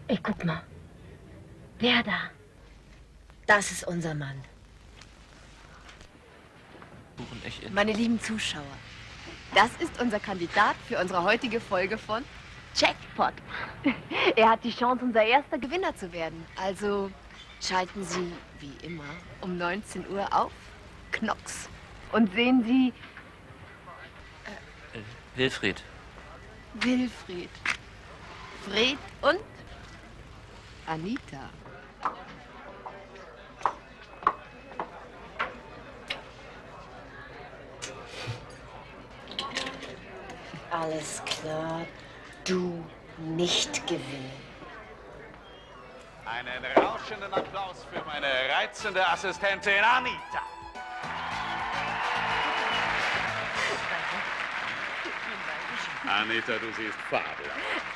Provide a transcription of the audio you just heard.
Ey, guck mal. Der da. Das ist unser Mann. Meine lieben Zuschauer, das ist unser Kandidat für unsere heutige Folge von Jackpot. Er hat die Chance, unser erster Gewinner zu werden. Also schalten Sie, wie immer, um 19 Uhr auf Knox und sehen Sie... Wilfried. Wilfried. Fred und Anita. Alles klar, du nicht gewinnen. Einen rauschenden Applaus für meine reizende Assistentin Anita. Anita, du siehst fabelhaft.